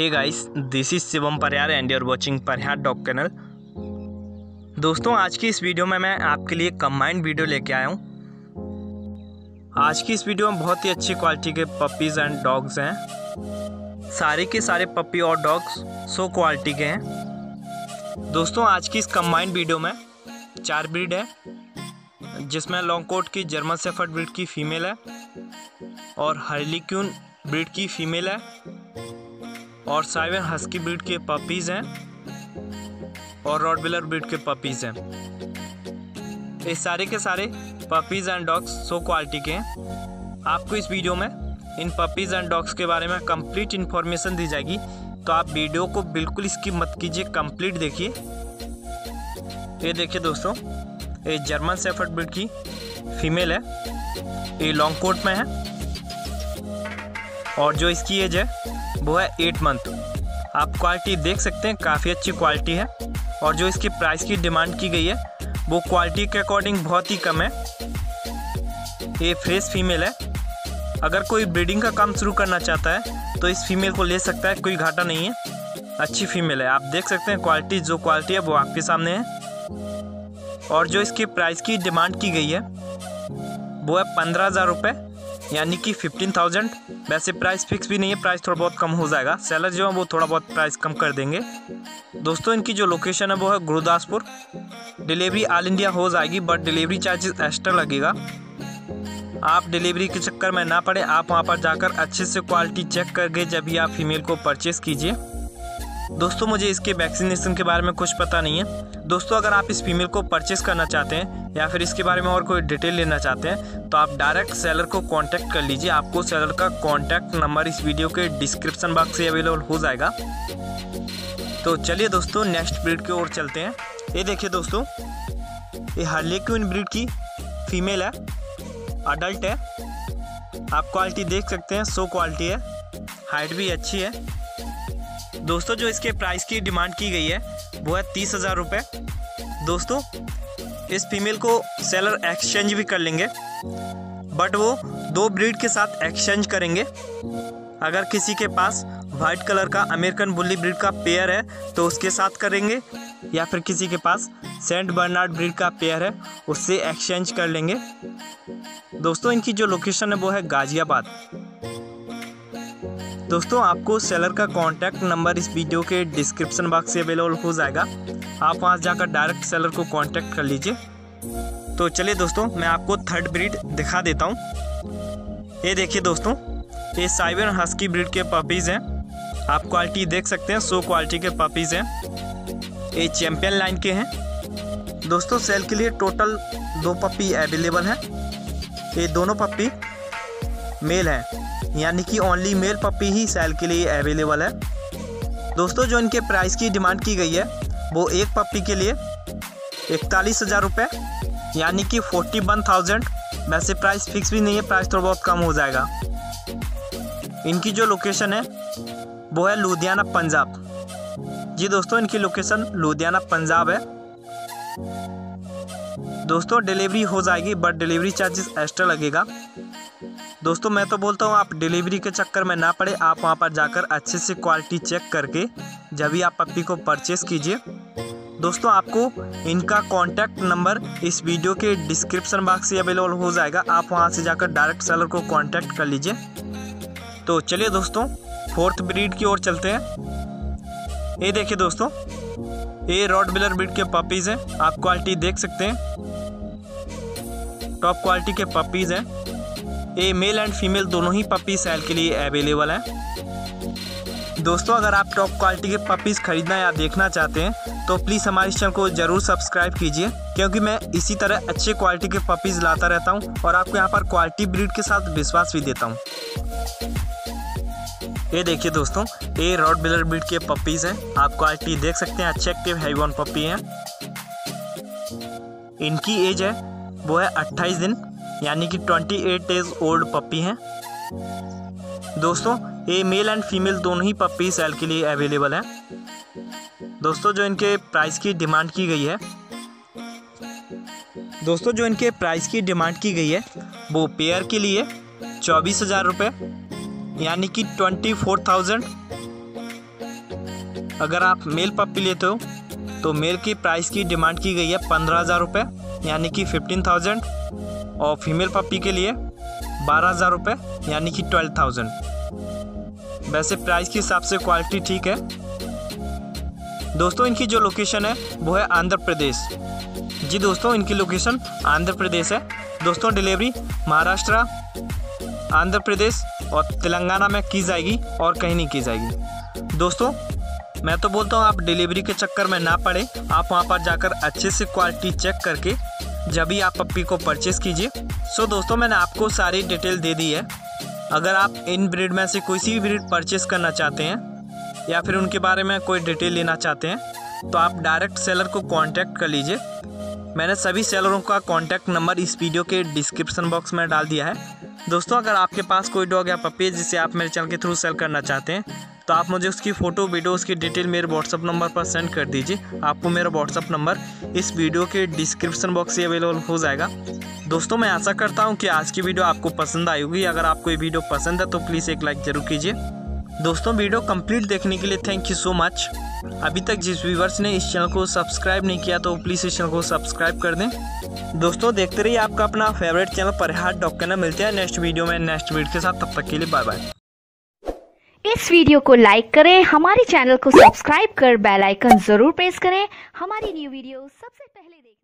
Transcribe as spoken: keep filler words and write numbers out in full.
Hey guys, this is Shivam Parihar and you're watching Parihar dog kennel. दोस्तों, आज की इस वीडियो में मैं आपके लिए कंबाइंड वीडियो लेके आया हूँ। आज की इस वीडियो में बहुत ही अच्छी क्वालिटी के पपीज़ एंड डॉग्स हैं। सारे के सारे पपी और डॉग्स सो क्वालिटी के हैं। दोस्तों, आज की इस कंबाइंड वीडियो में चार ब्रीड है, जिसमें लॉन्ग कोट की जर्मन शेफर्ड ब्रीड की फ़ीमेल है और हार्लेक्विन ब्रीड की फ़ीमेल है और साइबेरियन हस्की ब्रीड के पपीज़ हैं और रॉटविलर ब्रीड के पपीज़ हैं। ये सारे के सारे puppies and dogs show quality के हैं। आपको इस वीडियो में इन पपीज़ एंड डॉग्स के बारे में कंप्लीट इन्फॉर्मेशन दी जाएगी, तो आप वीडियो को बिल्कुल स्किप मत कीजिए, कंप्लीट देखिए। ये देखिए दोस्तों, ये जर्मन शेफर्ड ब्रीड की फीमेल है, ये लॉन्ग कोट में है और जो इसकी एज है वो है एट मंथ। आप क्वालिटी देख सकते हैं, काफ़ी अच्छी क्वालिटी है और जो इसकी प्राइस की डिमांड की गई है वो क्वालिटी के अकॉर्डिंग बहुत ही कम है। ये फ्रेश फीमेल है। अगर कोई ब्रीडिंग का काम शुरू करना चाहता है तो इस फीमेल को ले सकता है, कोई घाटा नहीं है। अच्छी फीमेल है, आप देख सकते हैं क्वालिटी, जो क्वालिटी है वो आपके सामने है। और जो इसकी प्राइस की डिमांड की गई है वो है पंद्रह हज़ार रुपये, यानी कि फिफ्टीन थाउजेंड। वैसे प्राइस फिक्स भी नहीं है, प्राइस थोड़ा बहुत कम हो जाएगा। सेलर जो है वो थोड़ा बहुत प्राइस कम कर देंगे। दोस्तों, इनकी जो लोकेशन है वो है गुरुदासपुर। डिलीवरी ऑल इंडिया हो जाएगी, बट डिलीवरी चार्जेस एक्स्ट्रा लगेगा। आप डिलीवरी के चक्कर में ना पड़े, आप वहाँ पर जाकर अच्छे से क्वालिटी चेक करके जब भी आप फीमेल को परचेज़ कीजिए। दोस्तों, मुझे इसके वैक्सीनेशन के बारे में कुछ पता नहीं है। दोस्तों, अगर आप इस फीमेल को परचेज़ करना चाहते हैं या फिर इसके बारे में और कोई डिटेल लेना चाहते हैं तो आप डायरेक्ट सेलर को कांटेक्ट कर लीजिए। आपको सेलर का कांटेक्ट नंबर इस वीडियो के डिस्क्रिप्शन बॉक्स से अवेलेबल हो जाएगा। तो चलिए दोस्तों, नेक्स्ट ब्रीड की ओर चलते हैं। ये देखिए दोस्तों, ये हार्लेक्विन ब्रीड की फीमेल है, अडल्ट है। आप क्वालिटी देख सकते हैं, सो क्वालिटी है, हाइट भी अच्छी है। दोस्तों, जो इसके प्राइस की डिमांड की गई है वो है तीस हज़ार रुपये। दोस्तों, इस फीमेल को सेलर एक्सचेंज भी कर लेंगे, बट वो दो ब्रीड के साथ एक्सचेंज करेंगे। अगर किसी के पास वाइट कलर का अमेरिकन बुल्ली ब्रीड का पेयर है तो उसके साथ करेंगे, या फिर किसी के पास सेंट बर्नार्ड ब्रीड का पेयर है उससे एक्सचेंज कर लेंगे। दोस्तों, इनकी जो लोकेशन है वो है गाजियाबाद। दोस्तों, आपको सेलर का कांटेक्ट नंबर इस वीडियो के डिस्क्रिप्शन बॉक्स से अवेलेबल हो जाएगा। आप वहां जाकर डायरेक्ट सेलर को कांटेक्ट कर लीजिए। तो चलिए दोस्तों, मैं आपको थर्ड ब्रीड दिखा देता हूं। ये देखिए दोस्तों, ये साइबेरियन हस्की ब्रीड के पपीज़ हैं। आप क्वालिटी देख सकते हैं, सो क्वालिटी के पपीज़ हैं। ये चैंपियन लाइन के हैं। दोस्तों, सेल के लिए टोटल दो पपी अवेलेबल हैं। ये दोनों पपी मेल हैं, यानी कि ओनली मेल पपी ही सेल के लिए अवेलेबल है। दोस्तों, जो इनके प्राइस की डिमांड की गई है वो एक पपी के लिए इकतालीस हज़ार रुपये, यानी कि फोर्टी वन थाउजेंड। वैसे प्राइस फिक्स भी नहीं है, प्राइस थोड़ा बहुत कम हो जाएगा। इनकी जो लोकेशन है वो है लुधियाना, पंजाब। जी दोस्तों, इनकी लोकेशन लुधियाना, पंजाब है। दोस्तों, डिलीवरी हो जाएगी, बट डिलीवरी चार्जेस एक्स्ट्रा लगेगा। दोस्तों, मैं तो बोलता हूँ आप डिलीवरी के चक्कर में ना पड़े, आप वहाँ पर जाकर अच्छे से क्वालिटी चेक करके जब भी आप पप्पी को परचेज़ कीजिए। दोस्तों, आपको इनका कांटेक्ट नंबर इस वीडियो के डिस्क्रिप्शन बॉक्स से अवेलेबल हो जाएगा। आप वहाँ से जाकर डायरेक्ट सेलर को कांटेक्ट कर लीजिए। तो चलिए दोस्तों, फोर्थ ब्रीड की ओर चलते हैं। ये देखिए दोस्तों, ये रॉटविलर ब्रीड के पपीज़ हैं। आप क्वालिटी देख सकते हैं, टॉप क्वालिटी के पपीज़ हैं। ये मेल एंड फीमेल दोनों ही पपी सेल के लिए अवेलेबल हैं। दोस्तों, अगर आप टॉप क्वालिटी के पपीज़ खरीदना या देखना चाहते हैं तो प्लीज़ हमारे चैनल को ज़रूर सब्सक्राइब कीजिए, क्योंकि मैं इसी तरह अच्छे क्वालिटी के पपीज़ लाता रहता हूं और आपको यहां पर क्वालिटी ब्रीड के साथ विश्वास भी देता हूं। ये देखिए दोस्तों, ये रॉटविलर ब्रीड के पपीज़ हैं। आप क्वालिटी देख सकते हैं, अच्छे एक्टिव हैवी पपी हैं। इनकी एज है वो है अट्ठाईस दिन, यानी कि अट्ठाईस डेज ओल्ड पपी हैं। दोस्तों, ये मेल एंड फीमेल दोनों ही पपी सेल के लिए अवेलेबल हैं। दोस्तों, जो इनके प्राइस की डिमांड की गई है दोस्तों जो इनके प्राइस की डिमांड की गई है वो पेयर के लिए चौबीस हज़ार रुपये, यानी कि ट्वेंटी फोर थाउजेंड। अगर आप मेल पप्पी लेते हो तो मेल की प्राइस की डिमांड की गई है पंद्रह हज़ार रुपये यानी कि फिफ्टीन थाउजेंड, और फीमेल पप्पी के लिए बारह हज़ार रुपये यानी कि ट्वेल्व थाउजेंड। वैसे प्राइस के हिसाब से क्वालिटी ठीक है। दोस्तों इनकी जो लोकेशन है वो है आंध्र प्रदेश। जी दोस्तों इनकी लोकेशन आंध्र प्रदेश है। दोस्तों डिलीवरी महाराष्ट्र, आंध्र प्रदेश और तेलंगाना में की जाएगी और कहीं नहीं की जाएगी। दोस्तों मैं तो बोलता हूँ आप डिलीवरी के चक्कर में ना पड़े, आप वहाँ पर जाकर अच्छे से क्वालिटी चेक करके जब भी आप पप्पी को परचेज़ कीजिए। सो दोस्तों मैंने आपको सारी डिटेल दे दी है। अगर आप इन ब्रीड में से कोई सी ब्रीड परचेज़ करना चाहते हैं या फिर उनके बारे में कोई डिटेल लेना चाहते हैं तो आप डायरेक्ट सेलर को कांटेक्ट कर लीजिए। मैंने सभी सेलरों का कांटेक्ट नंबर इस वीडियो के डिस्क्रिप्शन बॉक्स में डाल दिया है। दोस्तों अगर आपके पास कोई डॉग या पप्पी है जिसे आप मेरे चैनल के थ्रू सेल करना चाहते हैं तो आप मुझे उसकी फ़ोटो वीडियो उसकी डिटेल मेरे व्हाट्सअप नंबर पर सेंड कर दीजिए। आपको मेरा व्हाट्सअप नंबर इस वीडियो के डिस्क्रिप्शन बॉक्स से अवेलेबल हो जाएगा। दोस्तों मैं आशा करता हूँ कि आज की वीडियो आपको पसंद आई होगी। अगर आपको ये वीडियो पसंद है तो प्लीज़ एक लाइक ज़रूर कीजिए। दोस्तों वीडियो कंप्लीट देखने के लिए थैंक यू सो मच। अभी तक जिस व्यूवर्स ने इस चैनल को सब्सक्राइब नहीं किया तो प्लीज़ इस चैनल को सब्सक्राइब कर दें। दोस्तों देखते रहिए आपका अपना favourite channel Parihar dog kennel. मिलते हैं नेक्स्ट वीडियो में नेक्स्ट वीडियो के साथ। तब तक के लिए बाय बाय। इस वीडियो को लाइक करें, हमारे चैनल को सब्सक्राइब कर बेल आइकन जरूर प्रेस करें हमारी न्यू वीडियो सबसे पहले देखें।